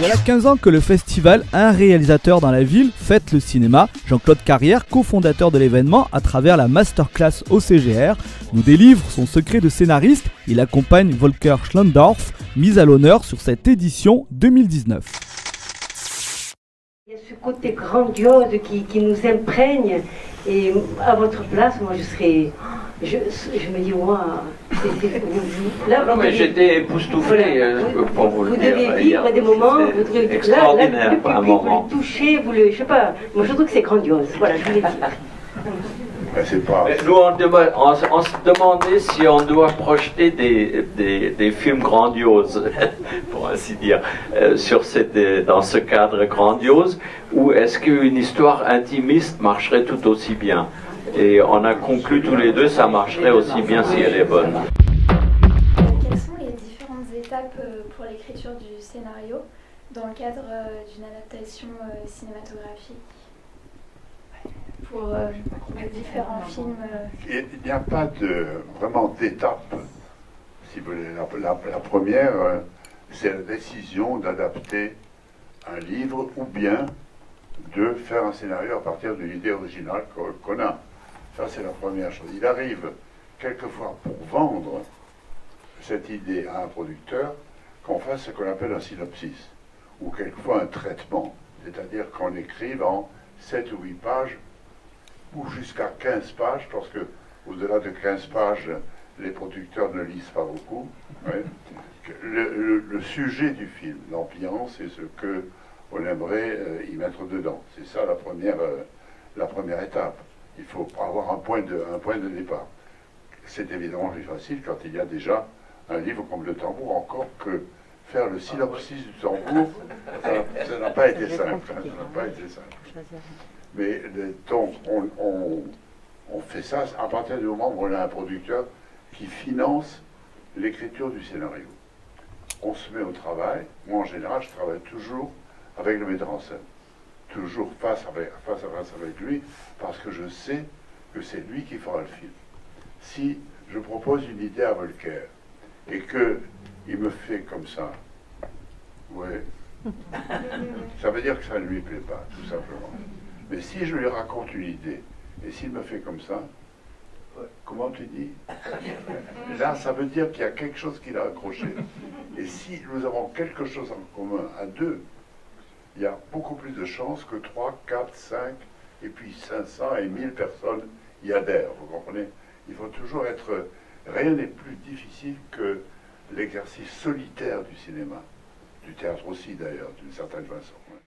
Voilà 15 ans que le festival Un réalisateur dans la ville fête le cinéma. Jean-Claude Carrière, cofondateur de l'événement, à travers la masterclass au CGR, nous délivre son secret de scénariste. Il accompagne Volker Schlöndorff, mise à l'honneur sur cette édition 2019. Il y a ce côté grandiose qui nous imprègne, et à votre place, moi je serais... Je me dis, waouh, là, non, mais j'étais époustouflé, pour vous le dire. Vous devez vivre des moments, vous devez extraordinaire, le public, vous le touchez, vous le... Je sais pas, moi je trouve que c'est grandiose, voilà, je voulais dire. Nous, on se demandait si on doit projeter des films grandioses, pour ainsi dire, dans ce cadre grandiose, ou est-ce qu'une histoire intimiste marcherait tout aussi bien? Et on a conclu tous les deux, ça marcherait aussi bien si elle est bonne. Quelles sont les différentes étapes pour l'écriture du scénario dans le cadre d'une adaptation cinématographique pour les différents films? Il n'y a pas vraiment d'étape. Si vous voulez. La première, c'est la décision d'adapter un livre ou bien de faire un scénario à partir d'une idée originale qu'on a. Ça, c'est la première chose. Il arrive quelquefois pour vendre cette idée à un producteur qu'on fasse ce qu'on appelle un synopsis, ou quelquefois un traitement, c'est-à-dire qu'on écrive en 7 ou 8 pages, ou jusqu'à 15 pages, parce que au-delà de 15 pages, les producteurs ne lisent pas beaucoup. Ouais. Le sujet du film, l'ambiance, c'est ce qu'on aimerait y mettre dedans. C'est ça la première étape. Il faut avoir un point de départ. C'est évidemment plus facile quand il y a déjà un livre comme Le Tambour, encore que faire le synopsis du Tambour, ça n'a pas été simple. Ça n'a pas été simple. Mais donc, on fait ça à partir du moment où on a un producteur qui finance l'écriture du scénario. On se met au travail. Moi, en général, je travaille toujours avec le metteur en scène. Toujours face à face avec lui, parce que je sais que c'est lui qui fera le film. Si je propose une idée à Volker et qu'il me fait comme ça, ouais, ça veut dire que ça ne lui plaît pas, tout simplement. Mais si je lui raconte une idée, et s'il me fait comme ça, comment tu dis? Là, ça veut dire qu'il y a quelque chose qu'il a accroché. Et si nous avons quelque chose en commun à deux, il y a beaucoup plus de chances que 3, 4, 5, et puis 500 et 1000 personnes y adhèrent, vous comprenez? Il faut toujours être... Rien n'est plus difficile que l'exercice solitaire du cinéma, du théâtre aussi d'ailleurs, d'une certaine façon.